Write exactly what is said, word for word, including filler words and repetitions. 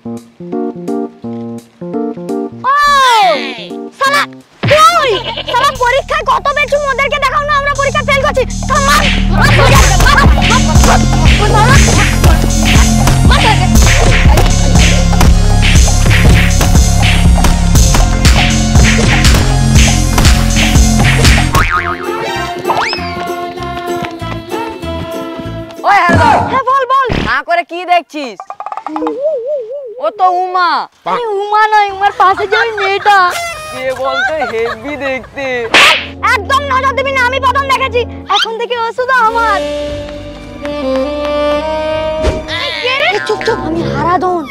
শালা কই শালা পরীক্ষায় কত বেশি মোদেরকে দেখাও না আমরা পরীক্ষা ফেল করছি সম্মান ওই হ্যালো হ্যাঁ বল বল না করে কি দেখছিস? ও তো উমা। এই উমা নয় উমার পাশে যে ওই মেয়েটা কে বলতে হেভি দেখতে। একদম নজর দিবি না আমি প্রথম দেখেছি এখন থেকে ও শুধু আমার চুপ চুপ আমি হারাধন